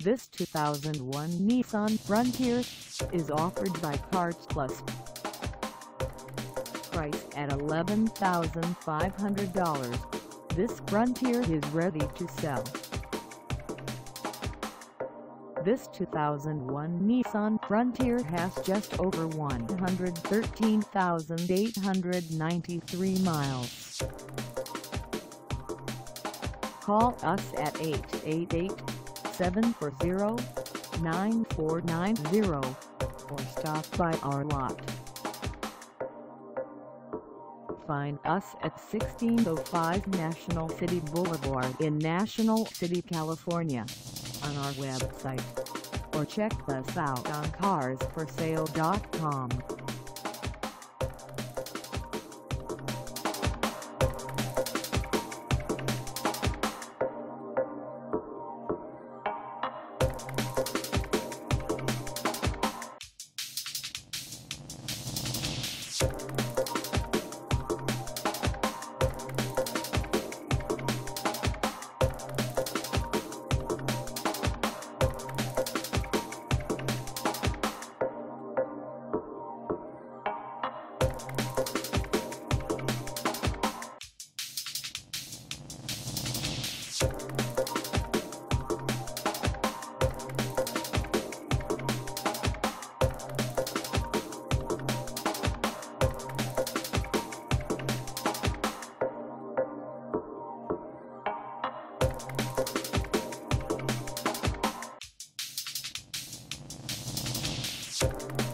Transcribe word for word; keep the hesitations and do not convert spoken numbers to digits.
This two thousand one Nissan Frontier is offered by KARZ Plus. Priced at eleven thousand five hundred dollars, this Frontier is ready to sell. This two thousand one Nissan Frontier has just over one hundred thirteen thousand eight hundred ninety-three miles. Call us at eight eight eight, seven four zero, nine four nine zero or stop by our lot. Find us at sixteen oh five National City Boulevard in National City, California, on our website, or check us out on cars for sale dot com. You